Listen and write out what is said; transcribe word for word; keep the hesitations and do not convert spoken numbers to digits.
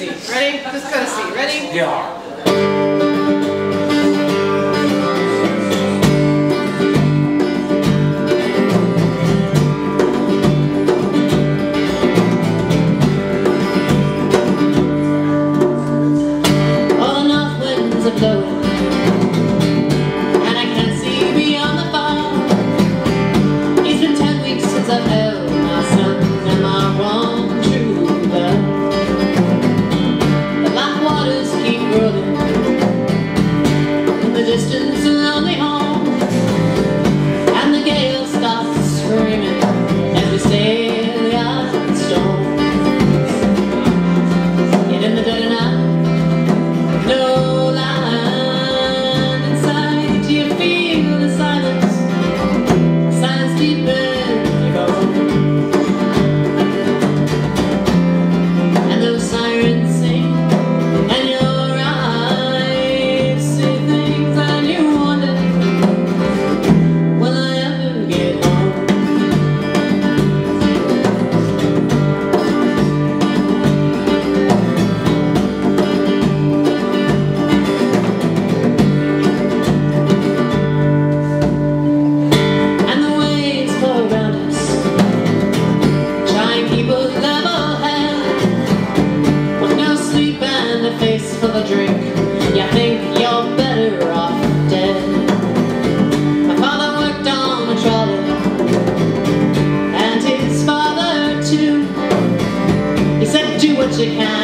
C. Ready? Just go to C. Ready? Yeah. And I can't see beyond the fog. It's been ten weeks since I've held my son and my one true love. The black waters keep rolling in the distance, a lonely home, and the gale stops screaming as we sail out the storm. Yet in the dead of night, no face full of drink, you think you're better off dead. My father worked on a trolley, and his father too. He said, do what you can.